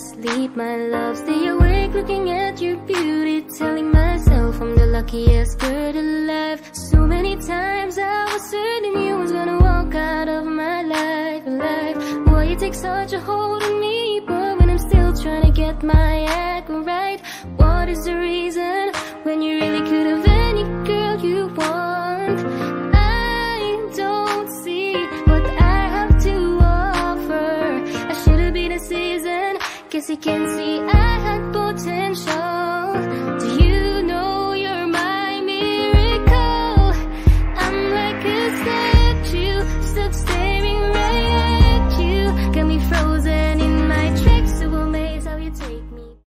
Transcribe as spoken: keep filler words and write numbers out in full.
asleep, my love. Stay awake looking at your beauty, telling myself I'm the luckiest girl alive. So many times I was certain you was gonna walk out of my life, alive. Boy, you take such a hold on me, but when I'm still trying to get my act right, what is the reason when you really could have any girl you want? I don't see what I have to offer. I should have been a season, guess you can see I had potential. Do you know you're my miracle? I'm like a statue, stuck still